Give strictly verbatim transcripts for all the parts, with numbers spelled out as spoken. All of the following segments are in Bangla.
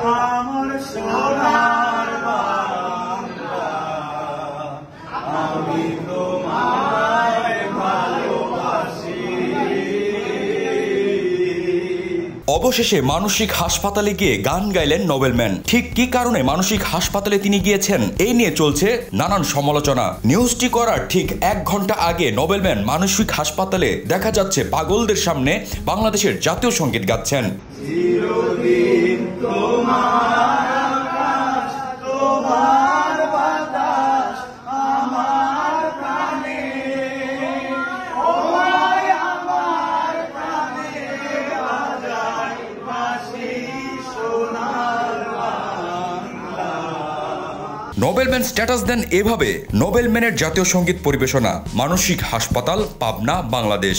আমার সোনার বাংলা, আমি তোমায় ভালোবাসি। অবশেষে মানসিক হাসপাতালে গিয়ে গান গাইলেন নোবেলম্যান। ঠিক কি কারণে মানসিক হাসপাতালে তিনি গিয়েছেন এই নিয়ে চলছে নানান সমালোচনা। নিউজটি করার ঠিক এক ঘন্টা আগে নোবেলম্যান মানসিক হাসপাতালে দেখা যাচ্ছে পাগলদের সামনে বাংলাদেশের জাতীয় সঙ্গীত গাচ্ছেন। চিরদিন তোমার আকাশ, তোমার বাতাস আমার প্রাণে, ওই আমার প্রাণে বাজায় বাঁশি সোনার বাংলা। নোবেলম্যান স্ট্যাটাস দেন এভাবে: নোবেলম্যানের জাতীয় সঙ্গীত পরিবেশনা, মানসিক হাসপাতাল, পাবনা, বাংলাদেশ।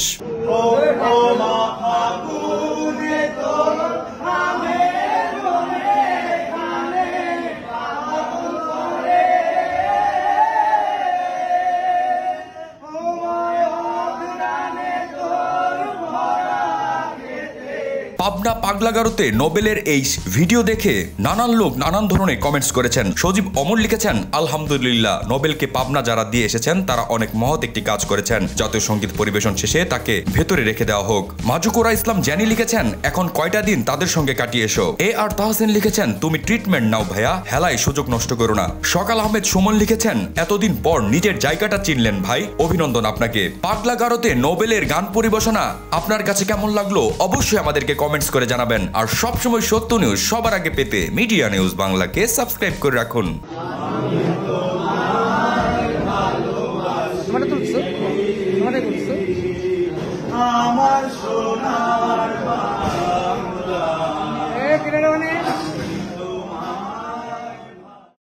পাবনা পাগলাগারোতে নোবেলের এই ভিডিও দেখে নানান লোক নানান ধরনের কমেন্টস করেছেন। সজীব অমর লিখেছেন, আলহামদুলিল্লাহ, নোবেলকে পাবনা যারা দিয়ে এসেছেন তারা অনেক মহৎ একটি কাজ করেছেন। জাতীয় সঙ্গীত পরিবেশন শেষে তাকে ভেতরে রেখে দেওয়া হোক। মাজুকুরা ইসলাম জ্যানি লিখেছেন, এখন কয়টা দিন তাদের সঙ্গে কাটিয়ে এসো। এ আর তাহসিন লিখেছেন, তুমি ট্রিটমেন্ট নাও ভাইয়া, হেলায় সুযোগ নষ্ট করো না। সকাল আহমেদ সুমন লিখেছেন, এতদিন পর নিজের জায়গাটা চিনলেন ভাই, অভিনন্দন আপনাকে। পাগলাগারোতে নোবেলের গান পরিবেশনা আপনার কাছে কেমন লাগলো অবশ্যই আমাদেরকে কমেন্টস করে জানাবেন। আর সবসময় সত্য নিউজ সবার আগে পেতে মিডিয়া নিউজ বাংলাকে সাবস্ক্রাইব করে রাখুন।